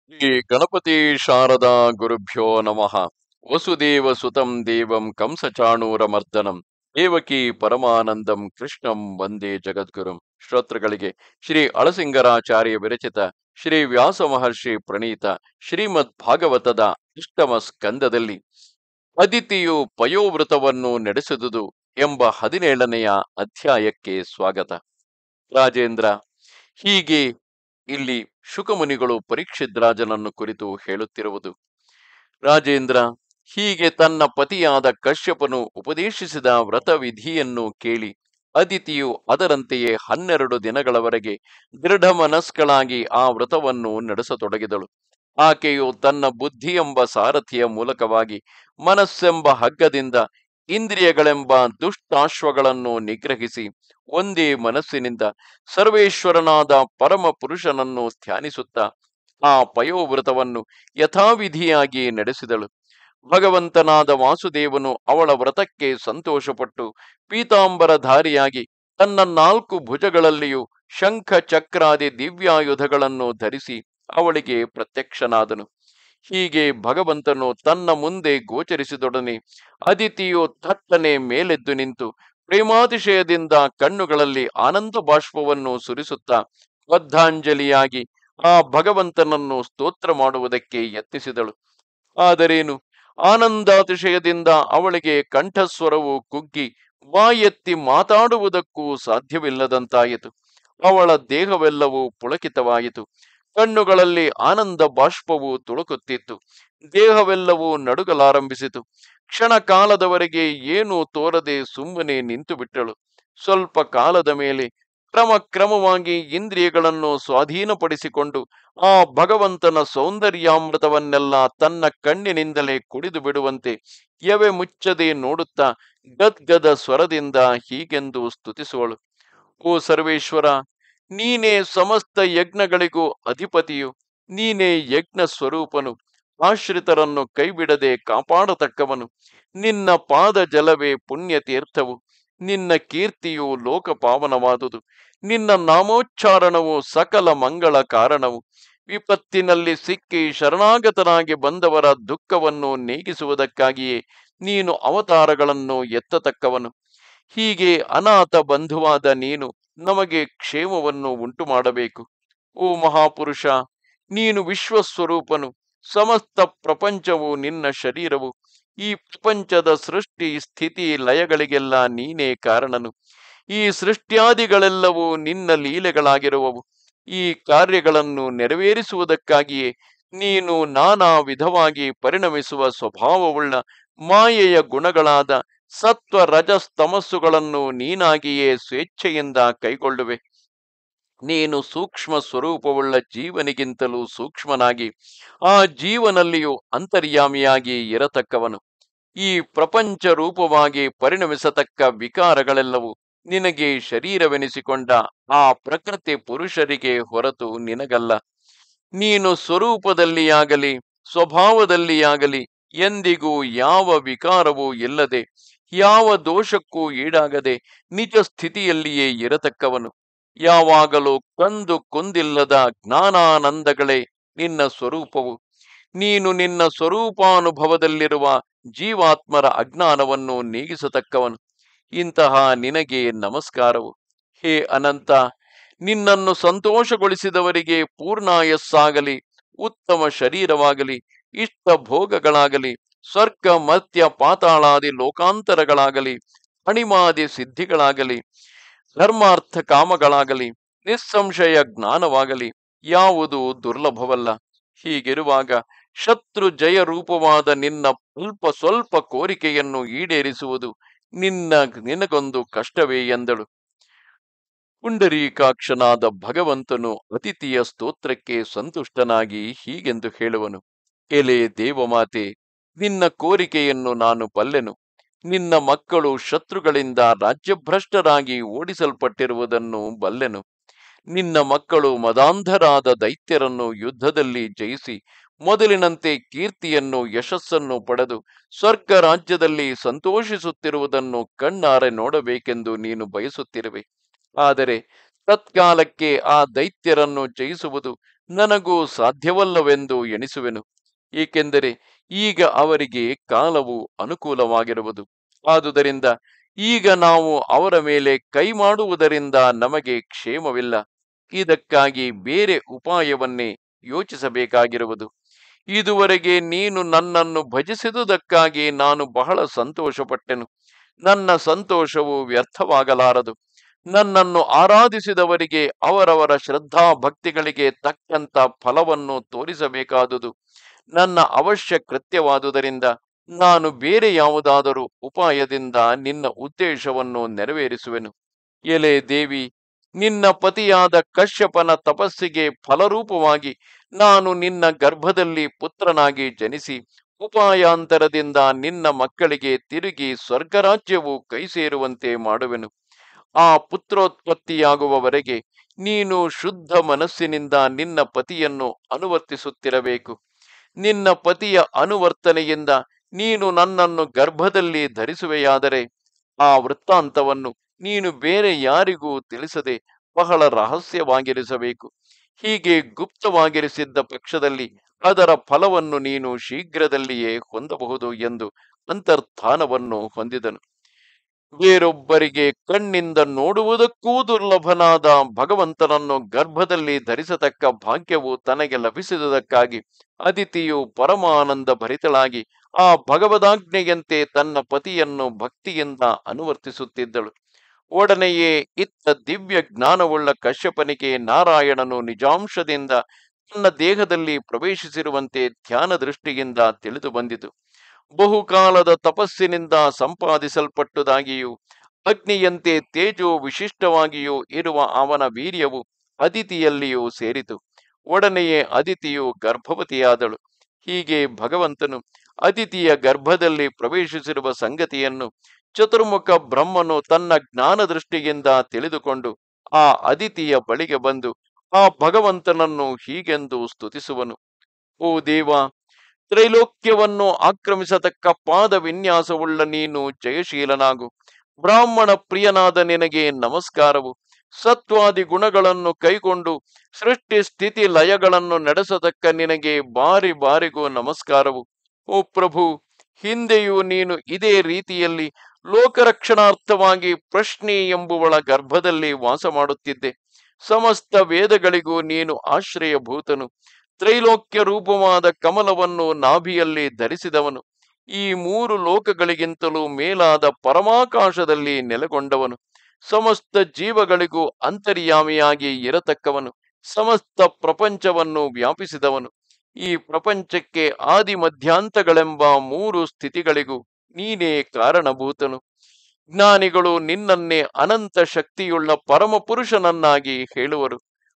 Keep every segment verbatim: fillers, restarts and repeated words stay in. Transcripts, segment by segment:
ಶ್ರೀ ಗಣಪತಿ ಶಾರದಾ ಗುರುಭ್ಯೋ ನಮಃ. ವಸುದೇವ ಸುತಂ ದೇವಂ ಕಂಸಚಾಣೂರಮರ್ದನಂ ದೇವಕಿ ಪರಮಾನಂದಂ ಕೃಷ್ಣಂ ವಂದೇ ಜಗದ್ಗುರುಂ. ಶ್ರೋತೃಗಳಿಗೆ ಶ್ರೀ ಅಳಸಿಂಗರಾಚಾರ್ಯ ವಿರಚಿತ ಶ್ರೀ ವ್ಯಾಸ ಮಹರ್ಷಿ ಪ್ರಣೀತ ಶ್ರೀಮದ್ ಭಾಗವತದ ಅಷ್ಟಮ ಸ್ಕಂದದಲ್ಲಿ ಅದಿತಿಯು ಪಯೋವೃತವನ್ನು ನಡೆಸಿದುದು ಎಂಬ ಹದಿನೇಳನೆಯ ಅಧ್ಯಾಯಕ್ಕೆ ಸ್ವಾಗತ. ರಾಜೇಂದ್ರ, ಹೀಗೆ ಇಲ್ಲಿ ಶುಕಮುನಿಗಳು ಪರೀಕ್ಷಿತ್ ರಾಜನನ್ನು ಕುರಿತು ಹೇಳುತ್ತಿರುವುದು. ರಾಜೇಂದ್ರ ಹೀಗೆ ತನ್ನ ಪತಿಯಾದ ಕಶ್ಯಪನು ಉಪದೇಶಿಸಿದ ವ್ರತವಿಧಿಯನ್ನು ಕೇಳಿ ಅದಿತಿಯು ಅದರಂತೆಯೇ ಹನ್ನೆರಡು ದಿನಗಳವರೆಗೆ ದೃಢ ಮನಸ್ಕಳಾಗಿ ಆ ವ್ರತವನ್ನು ನಡೆಸತೊಡಗಿದಳು. ಆಕೆಯು ತನ್ನ ಬುದ್ಧಿ ಎಂಬ ಸಾರಥಿಯ ಮೂಲಕವಾಗಿ ಮನಸ್ಸೆಂಬ ಹಗ್ಗದಿಂದ ಇಂದ್ರಿಯಗಳೆಂಬ ದುಷ್ಟಾಶ್ವಗಳನ್ನು ನಿಗ್ರಹಿಸಿ ಒಂದೇ ಮನಸ್ಸಿನಿಂದ ಸರ್ವೇಶ್ವರನಾದ ಪರಮ ಪುರುಷನನ್ನು ಧ್ಯಾನಿಸುತ್ತಾ ಆ ಪಯೋವೃತವನ್ನು ಯಥಾವಿಧಿಯಾಗಿ ನಡೆಸಿದಳು. ಭಗವಂತನಾದ ವಾಸುದೇವನು ಅವಳ ವ್ರತಕ್ಕೆ ಸಂತೋಷಪಟ್ಟು ಪೀತಾಂಬರಧಾರಿಯಾಗಿ ತನ್ನ ನಾಲ್ಕು ಭುಜಗಳಲ್ಲಿಯೂ ಶಂಖ ಚಕ್ರಾದಿ ದಿವ್ಯಾಯುಧಗಳನ್ನು ಧರಿಸಿ ಅವಳಿಗೆ ಪ್ರತ್ಯಕ್ಷನಾದನು. ಹೀಗೆ ಭಗವಂತನು ತನ್ನ ಮುಂದೆ ಗೋಚರಿಸಿದೊಡನೆ ಅದಿತಿಯು ಥಟ್ಟನೆ ಮೇಲೆದ್ದು ನಿಂತು ಪ್ರೇಮಾತಿಶಯದಿಂದ ಕಣ್ಣುಗಳಲ್ಲಿ ಆನಂದ ಬಾಷ್ಪವನ್ನು ಸುರಿಸುತ್ತಾ ಬದ್ಧಾಂಜಲಿಯಾಗಿ ಆ ಭಗವಂತನನ್ನು ಸ್ತೋತ್ರ ಮಾಡುವುದಕ್ಕೆ ಯತ್ನಿಸಿದಳು. ಆದರೇನು, ಆನಂದಾತಿಶಯದಿಂದ ಅವಳಿಗೆ ಕಂಠಸ್ವರವು ಕುಗ್ಗಿ ಬಾಯೆತ್ತಿ ಮಾತಾಡುವುದಕ್ಕೂ ಸಾಧ್ಯವಿಲ್ಲದಂತಾಯಿತು. ಅವಳ ದೇಹವೆಲ್ಲವೂ ಪುಳಕಿತವಾಯಿತು. ಕಣ್ಣುಗಳಲ್ಲಿ ಆನಂದ ಬಾಷ್ಪವು ತುಳುಕುತ್ತಿತ್ತು. ದೇಹವೆಲ್ಲವೂ ನಡುಗಲಾರಂಭಿಸಿತು. ಕ್ಷಣ ಕಾಲದವರೆಗೆ ಏನೂ ತೋರದೆ ಸುಮ್ಮನೆ ನಿಂತು ಬಿಟ್ಟಳು. ಸ್ವಲ್ಪ ಕಾಲದ ಮೇಲೆ ಕ್ರಮ ಕ್ರಮವಾಗಿ ಇಂದ್ರಿಯಗಳನ್ನು ಸ್ವಾಧೀನಪಡಿಸಿಕೊಂಡು ಆ ಭಗವಂತನ ಸೌಂದರ್ಯಾಮೃತವನ್ನೆಲ್ಲ ತನ್ನ ಕಣ್ಣಿನಿಂದಲೇ ಕುಡಿದು ಬಿಡುವಂತೆ ಎವೆ ಮುಚ್ಚದೆ ನೋಡುತ್ತಾ ಗದ್ಗದ ಸ್ವರದಿಂದ ಹೀಗೆಂದು ಸ್ತುತಿಸುವಳು. ಓ ಸರ್ವೇಶ್ವರ, ನೀನೇ ಸಮಸ್ತ ಯಜ್ಞಗಳಿಗೂ ಅಧಿಪತಿಯು. ನೀನೇ ಯಜ್ಞ ಸ್ವರೂಪನು. ಆಶ್ರಿತರನ್ನು ಕೈಬಿಡದೆ ಕಾಪಾಡತಕ್ಕವನು. ನಿನ್ನ ಪಾದ ಜಲವೇ ಪುಣ್ಯ ತೀರ್ಥವು. ನಿನ್ನ ಕೀರ್ತಿಯು ಲೋಕ ಪಾವನವಾದುದು. ನಿನ್ನ ನಾಮೋಚ್ಚಾರಣವು ಸಕಲ ಮಂಗಳ ಕಾರಣವು. ವಿಪತ್ತಿನಲ್ಲಿ ಸಿಕ್ಕಿ ಶರಣಾಗತನಾಗಿ ಬಂದವರ ದುಃಖವನ್ನು ನೀಗಿಸುವುದಕ್ಕಾಗಿಯೇ ನೀನು ಅವತಾರಗಳನ್ನು ಎತ್ತತಕ್ಕವನು. ಹೀಗೆ ಅನಾಥ ಬಂಧುವಾದ ನೀನು ನಮಗೆ ಕ್ಷೇಮವನ್ನು ಉಂಟು ಮಾಡಬೇಕು. ಓ ಮಹಾಪುರುಷ, ನೀನು ವಿಶ್ವಸ್ವರೂಪನು. ಸಮಸ್ತ ಪ್ರಪಂಚವು ನಿನ್ನ ಶರೀರವು. ಈ ಪ್ರಪಂಚದ ಸೃಷ್ಟಿ ಸ್ಥಿತಿ ಲಯಗಳಿಗೆಲ್ಲ ನೀನೇ ಕಾರಣನು. ಈ ಸೃಷ್ಟ್ಯಾದಿಗಳೆಲ್ಲವೂ ನಿನ್ನ ಲೀಲೆಗಳಾಗಿರುವವು. ಈ ಕಾರ್ಯಗಳನ್ನು ನೆರವೇರಿಸುವುದಕ್ಕಾಗಿಯೇ ನೀನು ನಾನಾ ವಿಧವಾಗಿ ಪರಿಣಮಿಸುವ ಸ್ವಭಾವವುಳ್ಳ ಮಾಯೆಯ ಗುಣಗಳಾದ ಸತ್ವ ರಜಸ್ತಮಸ್ಸುಗಳನ್ನು ನೀನಾಗಿಯೇ ಸ್ವೇಚ್ಛೆಯಿಂದ ಕೈಗೊಳ್ಳುವೆ. ನೀನು ಸೂಕ್ಷ್ಮ ಸ್ವರೂಪವುಳ್ಳ ಜೀವನಿಗಿಂತಲೂ ಸೂಕ್ಷ್ಮನಾಗಿ ಆ ಜೀವನಲ್ಲಿಯೂ ಅಂತರ್ಯಾಮಿಯಾಗಿ ಇರತಕ್ಕವನು. ಈ ಪ್ರಪಂಚ ರೂಪವಾಗಿ ಪರಿಣಮಿಸತಕ್ಕ ವಿಕಾರಗಳೆಲ್ಲವೂ ನಿನಗೆ ಶರೀರವೆನಿಸಿಕೊಂಡ ಆ ಪ್ರಕೃತಿ ಪುರುಷರಿಗೆ ಹೊರತು ನಿನಗಲ್ಲ. ನೀನು ಸ್ವರೂಪದಲ್ಲಿಯಾಗಲಿ ಸ್ವಭಾವದಲ್ಲಿಯಾಗಲಿ ಎಂದಿಗೂ ಯಾವ ವಿಕಾರವೂ ಇಲ್ಲದೆ ಯಾವ ದೋಷಕ್ಕೂ ಈಡಾಗದೆ ನಿಜ ಸ್ಥಿತಿಯಲ್ಲಿಯೇ ಇರತಕ್ಕವನು. ಯಾವಾಗಲೂ ಕಂದು ಕುಂದಿಲ್ಲದ ಜ್ಞಾನಾನಂದಗಳೇ ನಿನ್ನ ಸ್ವರೂಪವು. ನೀನು ನಿನ್ನ ಸ್ವರೂಪಾನುಭವದಲ್ಲಿರುವ ಜೀವಾತ್ಮರ ಅಜ್ಞಾನವನ್ನು ನೀಗಿಸತಕ್ಕವನು. ಇಂತಹ ನಿನಗೆ ನಮಸ್ಕಾರವು. ಹೇ ಅನಂತ, ನಿನ್ನನ್ನು ಸಂತೋಷಗೊಳಿಸಿದವರಿಗೆ ಪೂರ್ಣಾಯಸ್ಸಾಗಲಿ, ಉತ್ತಮ ಶರೀರವಾಗಲಿ, ಇಷ್ಟ ಭೋಗಗಳಾಗಲಿ, ಸ್ವರ್ಗ ಮರ್ತ್ಯ ಪಾತಾಳಾದಿ ಲೋಕಾಂತರಗಳಾಗಲಿ, ಅಣಿಮಾದಿ ಸಿದ್ಧಿಗಳಾಗಲಿ, ಧರ್ಮಾರ್ಥ ಕಾಮಗಳಾಗಲಿ, ನಿಸ್ಸಂಶಯ ಜ್ಞಾನವಾಗಲಿ ಯಾವುದು ದುರ್ಲಭವಲ್ಲ. ಹೀಗಿರುವಾಗ ಶತ್ರು ಜಯ ರೂಪವಾದ ನಿನ್ನ ಅಲ್ಪ ಸ್ವಲ್ಪ ಕೋರಿಕೆಯನ್ನು ಈಡೇರಿಸುವುದು ನಿನ್ನ ನಿನಗೊಂದು ಕಷ್ಟವೇ ಎಂದಳು. ಪುಂಡರೀಕಾಕ್ಷನಾದ ಭಗವಂತನು ಅತಿಥಿಯ ಸ್ತೋತ್ರಕ್ಕೆ ಸಂತುಷ್ಟನಾಗಿ ಹೀಗೆಂದು ಹೇಳುವನು. ಎಲೆ ದೇವಮಾತೆ, ನಿನ್ನ ಕೋರಿಕೆಯನ್ನು ನಾನು ಬಲ್ಲೆನು. ನಿನ್ನ ಮಕ್ಕಳು ಶತ್ರುಗಳಿಂದ ರಾಜ್ಯಭ್ರಷ್ಟರಾಗಿ ಓಡಿಸಲ್ಪಟ್ಟಿರುವುದನ್ನು ಬಲ್ಲೆನು. ನಿನ್ನ ಮಕ್ಕಳು ಮದಾಂಧರಾದ ದೈತ್ಯರನ್ನು ಯುದ್ಧದಲ್ಲಿ ಜಯಿಸಿ ಮೊದಲಿನಂತೆ ಕೀರ್ತಿಯನ್ನು ಯಶಸ್ಸನ್ನು ಪಡೆದು ಸ್ವರ್ಗ ರಾಜ್ಯದಲ್ಲಿ ಸಂತೋಷಿಸುತ್ತಿರುವುದನ್ನು ಕಣ್ಣಾರೆ ನೋಡಬೇಕೆಂದು ನೀನು ಬಯಸುತ್ತಿರುವೆ. ಆದರೆ ತತ್ಕಾಲಕ್ಕೆ ಆ ದೈತ್ಯರನ್ನು ಜಯಿಸುವುದು ನನಗೂ ಸಾಧ್ಯವಲ್ಲವೆಂದು ಎಣಿಸುವೆನು. ಏಕೆಂದರೆ ಈಗ ಅವರಿಗೆ ಕಾಲವು ಅನುಕೂಲವಾಗಿರುವುದು. ಆದುದರಿಂದ ಈಗ ನಾವು ಅವರ ಮೇಲೆ ಕೈ ಮಾಡುವುದರಿಂದ ನಮಗೆ ಕ್ಷೇಮವಿಲ್ಲ. ಇದಕ್ಕಾಗಿ ಬೇರೆ ಉಪಾಯವನ್ನೇ ಯೋಚಿಸಬೇಕಾಗಿರುವುದು. ಇದುವರೆಗೆ ನೀನು ನನ್ನನ್ನು ಭಜಿಸಿದುದಕ್ಕಾಗಿ ನಾನು ಬಹಳ ಸಂತೋಷಪಟ್ಟೆನು. ನನ್ನ ಸಂತೋಷವು ವ್ಯರ್ಥವಾಗಲಾರದು. ನನ್ನನ್ನು ಆರಾಧಿಸಿದವರಿಗೆ ಅವರವರ ಶ್ರದ್ಧಾ ಭಕ್ತಿಗಳಿಗೆ ತಕ್ಕಂತ ಫಲವನ್ನು ತೋರಿಸಬೇಕಾದುದು ನನ್ನ ಅವಶ್ಯ ಕೃತ್ಯವಾದುದರಿಂದ ನಾನು ಬೇರೆ ಯಾವುದಾದರೂ ಉಪಾಯದಿಂದ ನಿನ್ನ ಉದ್ದೇಶವನ್ನು ನೆರವೇರಿಸುವೆನು. ಎಲೆ ದೇವಿ, ನಿನ್ನ ಪತಿಯಾದ ಕಶ್ಯಪನ ತಪಸ್ಸಿಗೆ ಫಲರೂಪವಾಗಿ ನಾನು ನಿನ್ನ ಗರ್ಭದಲ್ಲಿ ಪುತ್ರನಾಗಿ ಜನಿಸಿ ಉಪಾಯಾಂತರದಿಂದ ನಿನ್ನ ಮಕ್ಕಳಿಗೆ ತಿರುಗಿ ಸ್ವರ್ಗರಾಜ್ಯವು ಕೈ ಸೇರುವಂತೆ ಮಾಡುವೆನು. ಆ ಪುತ್ರೋತ್ಪತ್ತಿಯಾಗುವವರೆಗೆ ನೀನು ಶುದ್ಧ ಮನಸ್ಸಿನಿಂದ ನಿನ್ನ ಪತಿಯನ್ನು ಅನುವರ್ತಿಸುತ್ತಿರಬೇಕು. ನಿನ್ನ ಪತಿಯ ಅನುವರ್ತನೆಯಿಂದ ನೀನು ನನ್ನನ್ನು ಗರ್ಭದಲ್ಲಿ ಧರಿಸುವೆಯಾದರೆ ಆ ವೃತ್ತಾಂತವನ್ನು ನೀನು ಬೇರೆ ಯಾರಿಗೂ ತಿಳಿಸದೆ ಬಹಳ ರಹಸ್ಯವಾಗಿರಿಸಬೇಕು. ಹೀಗೆ ಗುಪ್ತವಾಗಿರಿಸಿದ್ದ ಪಕ್ಷದಲ್ಲಿ ಅದರ ಫಲವನ್ನು ನೀನು ಶೀಘ್ರದಲ್ಲಿಯೇ ಹೊಂದಬಹುದು ಎಂದು ಅಂತರ್ಧಾನವನ್ನು ಹೊಂದಿದನು. ಬೇರೊಬ್ಬರಿಗೆ ಕಣ್ಣಿಂದ ನೋಡುವುದಕ್ಕೂ ದುರ್ಲಭನಾದ ಭಗವಂತನನ್ನು ಗರ್ಭದಲ್ಲಿ ಧರಿಸತಕ್ಕ ಭಾಗ್ಯವು ತನಗೆ ಲಭಿಸಿದುದಕ್ಕಾಗಿ ಅದಿತಿಯು ಪರಮಾನಂದ ಭರಿತಳಾಗಿ ಆ ಭಗವದಾಜ್ಞೆಯಂತೆ ತನ್ನ ಪತಿಯನ್ನು ಭಕ್ತಿಯಿಂದ ಅನುವರ್ತಿಸುತ್ತಿದ್ದಳು. ಒಡನೆಯೇ ಇತ್ತ ದಿವ್ಯ ಜ್ಞಾನವುಳ್ಳ ಕಶ್ಯಪನಿಗೆ ನಾರಾಯಣನು ನಿಜಾಂಶದಿಂದ ತನ್ನ ದೇಹದಲ್ಲಿ ಪ್ರವೇಶಿಸಿರುವಂತೆ ಧ್ಯಾನ ದೃಷ್ಟಿಯಿಂದ ತಿಳಿದು ಬಂದಿತು. ಬಹುಕಾಲದ ತಪಸ್ಸಿನಿಂದ ಸಂಪಾದಿಸಲ್ಪಟ್ಟುದಾಗಿಯೂ ಅಗ್ನಿಯಂತೆ ತೇಜೋ ವಿಶಿಷ್ಟವಾಗಿಯೂ ಇರುವ ಅವನ ವೀರ್ಯವು ಅದಿತಿಯಲ್ಲಿಯೂ ಸೇರಿತು. ಒಡನೆಯೇ ಅದಿತಿಯು ಗರ್ಭವತಿಯಾದಳು. ಹೀಗೆ ಭಗವಂತನು ಅದಿತಿಯ ಗರ್ಭದಲ್ಲಿ ಪ್ರವೇಶಿಸಿರುವ ಸಂಗತಿಯನ್ನು ಚತುರ್ಮುಖ ಬ್ರಹ್ಮನು ತನ್ನ ಜ್ಞಾನ ದೃಷ್ಟಿಯಿಂದ ತಿಳಿದುಕೊಂಡು ಆ ಅದಿತಿಯ ಬಳಿಗೆ ಬಂದು ಆ ಭಗವಂತನನ್ನು ಹೀಗೆಂದು ಸ್ತುತಿಸುವನು. ಓ ದೇವ, ತ್ರೈಲೋಕ್ಯವನ್ನು ಆಕ್ರಮಿಸತಕ್ಕ ಪಾದ ವಿನ್ಯಾಸವುಳ್ಳ ನೀನು ಜಯಶೀಲನಾಗು. ಬ್ರಾಹ್ಮಣ ಪ್ರಿಯನಾದ ನಿನಗೆ ನಮಸ್ಕಾರವು. ಸತ್ವಾದಿ ಗುಣಗಳನ್ನು ಕೈಗೊಂಡು ಸೃಷ್ಟಿ ಸ್ಥಿತಿ ಲಯಗಳನ್ನು ನಡೆಸತಕ್ಕ ನಿನಗೆ ಬಾರಿ ಬಾರಿಗೂ ನಮಸ್ಕಾರವು. ಓ ಪ್ರಭು, ಹಿಂದೆಯೂ ನೀನು ಇದೇ ರೀತಿಯಲ್ಲಿ ಲೋಕರಕ್ಷಣಾರ್ಥವಾಗಿ ಪ್ರಶ್ನೆ ಎಂಬುವಳ ಗರ್ಭದಲ್ಲಿ ವಾಸ ಮಾಡುತ್ತಿದ್ದೆ. ಸಮಸ್ತ ವೇದಗಳಿಗೂ ನೀನು ಆಶ್ರಯಭೂತನು. ತ್ರೈಲೋಕ್ಯ ರೂಪವಾದ ಕಮಲವನ್ನು ನಾಭಿಯಲ್ಲಿ ಧರಿಸಿದವನು. ಈ ಮೂರು ಲೋಕಗಳಿಗಿಂತಲೂ ಮೇಲಾದ ಪರಮಾಕಾಶದಲ್ಲಿ ನೆಲೆಗೊಂಡವನು. ಸಮಸ್ತ ಜೀವಗಳಿಗೂ ಅಂತರ್ಯಾಮಿಯಾಗಿ ಇರತಕ್ಕವನು. ಸಮಸ್ತ ಪ್ರಪಂಚವನ್ನು ವ್ಯಾಪಿಸಿದವನು. ಈ ಪ್ರಪಂಚಕ್ಕೆ ಆದಿ ಮಧ್ಯಾಂತಗಳೆಂಬ ಮೂರು ಸ್ಥಿತಿಗಳಿಗೂ ನೀನೇ ಕಾರಣಭೂತನು. ಜ್ಞಾನಿಗಳು ನಿನ್ನನ್ನೇ ಅನಂತ ಶಕ್ತಿಯುಳ್ಳ ಪರಮ ಪುರುಷನನ್ನಾಗಿ ಹೇಳುವರು.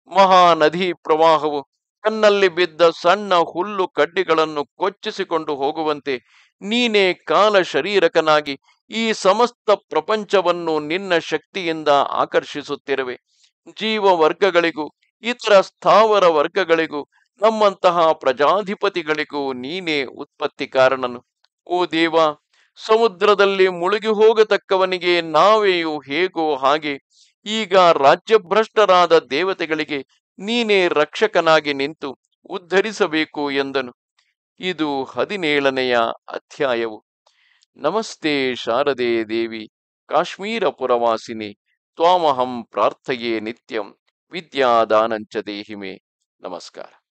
ಮಹಾನದಿ ಪ್ರವಾಹವು ತನ್ನಲ್ಲಿ ಬಿದ್ದ ಸಣ್ಣ ಹುಲ್ಲು ಕಡ್ಡಿಗಳನ್ನು ಕೊಚ್ಚಿಸಿಕೊಂಡು ಹೋಗುವಂತೆ ನೀನೇ ಕಾಲ ಶರೀರಕನಾಗಿ ಈ ಸಮಸ್ತ ಪ್ರಪಂಚವನ್ನು ನಿನ್ನ ಶಕ್ತಿಯಿಂದ ಆಕರ್ಷಿಸುತ್ತಿರುವೆ. ಜೀವ ವರ್ಗಗಳಿಗೂ ಇತರ ಸ್ಥಾವರ ವರ್ಗಗಳಿಗೂ ನಮ್ಮಂತಹ ಪ್ರಜಾಧಿಪತಿಗಳಿಗೂ ನೀನೇ ಉತ್ಪತ್ತಿ ಕಾರಣನು. ಓ ದೇವ, ಸಮುದ್ರದಲ್ಲಿ ಮುಳುಗಿ ಹೋಗತಕ್ಕವನಿಗೆ ನಾವೆಯೂ ಹೇಗೋ ಹಾಗೆ ಈಗ ರಾಜ್ಯಭ್ರಷ್ಟರಾದ ದೇವತೆಗಳಿಗೆ ನೀನೇ ರಕ್ಷಕನಾಗಿ ನಿಂತು ಉದ್ಧರಿಸಬೇಕು ಎಂದನು. ಇದು ಹದಿನೇಳನೆಯ ಅಧ್ಯಾಯವು. ನಮಸ್ತೆ ಶಾರದೆ ದೇವಿ, ಕಾಶ್ಮೀರ ಪುರವಾಸಿನಿ, ತ್ವಾಮಹಂ ಪ್ರಾರ್ಥಯೇ ನಿತ್ಯಂ, ವಿದ್ಯಾದಾನಂಚ ದೇಹಿಮೆ. ನಮಸ್ಕಾರ.